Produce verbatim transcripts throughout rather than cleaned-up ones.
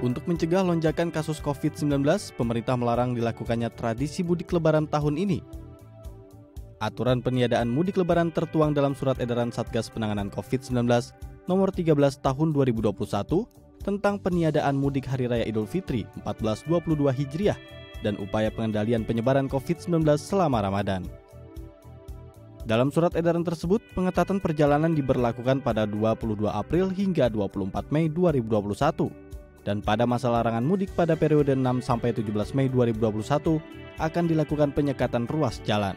Untuk mencegah lonjakan kasus covid sembilan belas, pemerintah melarang dilakukannya tradisi mudik lebaran tahun ini. Aturan peniadaan mudik lebaran tertuang dalam Surat Edaran Satgas Penanganan covid sembilan belas nomor tiga belas tahun dua ribu dua puluh satu tentang peniadaan mudik Hari Raya Idul Fitri seribu empat ratus dua puluh dua Hijriah dan upaya pengendalian penyebaran covid sembilan belas selama Ramadan. Dalam surat edaran tersebut, pengetatan perjalanan diberlakukan pada dua puluh dua April hingga dua puluh empat Mei dua ribu dua puluh satu. Dan pada masa larangan mudik pada periode enam sampai tujuh belas Mei dua ribu dua puluh satu akan dilakukan penyekatan ruas jalan.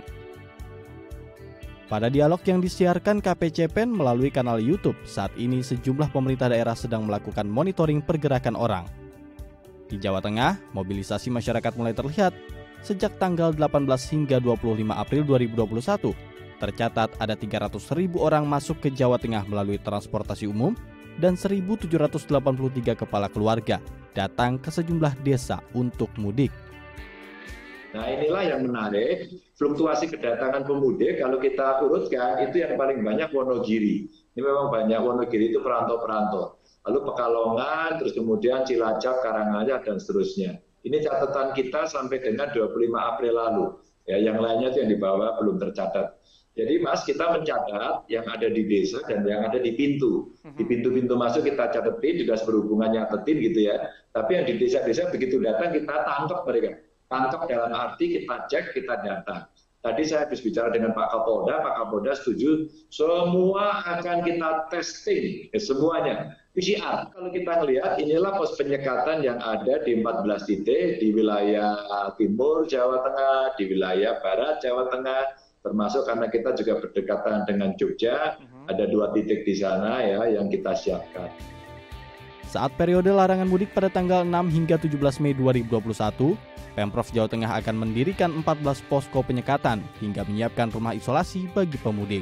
Pada dialog yang disiarkan K P C Pen melalui kanal YouTube, saat ini sejumlah pemerintah daerah sedang melakukan monitoring pergerakan orang. Di Jawa Tengah, mobilisasi masyarakat mulai terlihat sejak tanggal delapan belas hingga dua puluh lima April dua ribu dua puluh satu. Tercatat ada tiga ratus ribu orang masuk ke Jawa Tengah melalui transportasi umum dan seribu tujuh ratus delapan puluh tiga kepala keluarga datang ke sejumlah desa untuk mudik. Nah, inilah yang menarik, fluktuasi kedatangan pemudik kalau kita urutkan itu yang paling banyak Wonogiri. Ini memang banyak Wonogiri itu perantau-perantau. Lalu Pekalongan, terus kemudian Cilacap, Karanganyar dan seterusnya. Ini catatan kita sampai dengan dua puluh lima April lalu. Ya, yang lainnya itu yang di bawah belum tercatat. Jadi Mas, kita mencatat yang ada di desa dan yang ada di pintu. Di pintu-pintu masuk kita catetin, dinas perhubungan nyatetin gitu ya. Tapi yang di desa-desa begitu datang kita tangkap mereka. Tangkap dalam arti kita cek, kita data. Tadi saya habis bicara dengan Pak Kapolda, Pak Kapolda setuju semua akan kita testing, ya, semuanya. P C R, kalau kita melihat inilah pos penyekatan yang ada di empat belas titik di wilayah timur Jawa Tengah, di wilayah barat Jawa Tengah, termasuk karena kita juga berdekatan dengan Jogja, uh-huh. ada dua titik di sana ya yang kita siapkan. Saat periode larangan mudik pada tanggal enam hingga tujuh belas Mei dua ribu dua puluh satu, Pemprov Jawa Tengah akan mendirikan empat belas posko penyekatan hingga menyiapkan rumah isolasi bagi pemudik.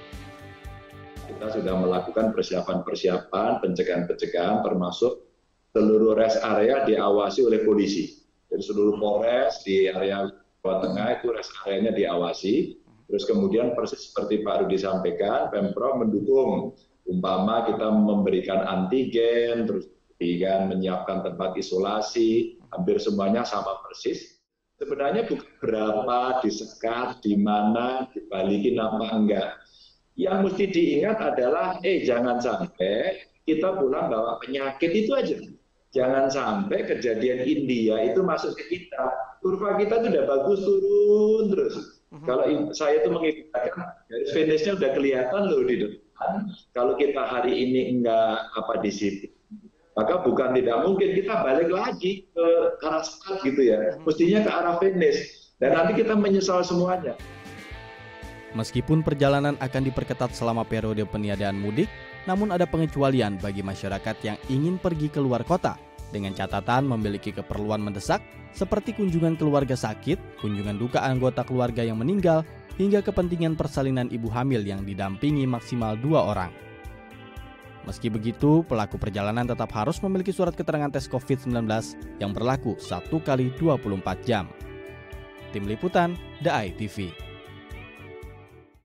Kita sudah melakukan persiapan-persiapan, pencegahan-pencegahan termasuk seluruh rest area diawasi oleh polisi. Jadi seluruh Polres di area Jawa Tengah itu rest areanya diawasi. Terus kemudian persis seperti Pak Rudi sampaikan, Pemprov mendukung, umpama kita memberikan antigen, terus kan menyiapkan tempat isolasi, hampir semuanya sama persis. Sebenarnya bukan berapa disekat, di mana, dibalikin apa enggak. Yang mesti diingat adalah, eh jangan sampai kita pulang bawa penyakit itu aja. Jangan sampai kejadian India itu masuk ke kita. Kurva kita sudah bagus turun terus. Uh-huh. Kalau saya itu mengibaratkan garis finishnya udah kelihatan loh di depan. Kalau kita hari ini enggak apa disiplin, maka bukan tidak mungkin kita balik lagi ke arah start gitu ya. Mestinya ke arah finish. Dan nanti kita menyesal semuanya. Meskipun perjalanan akan diperketat selama periode peniadaan mudik, namun ada pengecualian bagi masyarakat yang ingin pergi keluar kota dengan catatan memiliki keperluan mendesak seperti kunjungan keluarga sakit, kunjungan duka anggota keluarga yang meninggal, hingga kepentingan persalinan ibu hamil yang didampingi maksimal dua orang. Meski begitu, pelaku perjalanan tetap harus memiliki surat keterangan tes covid sembilan belas yang berlaku satu kali dua puluh empat jam. Tim Liputan, The Eye T V.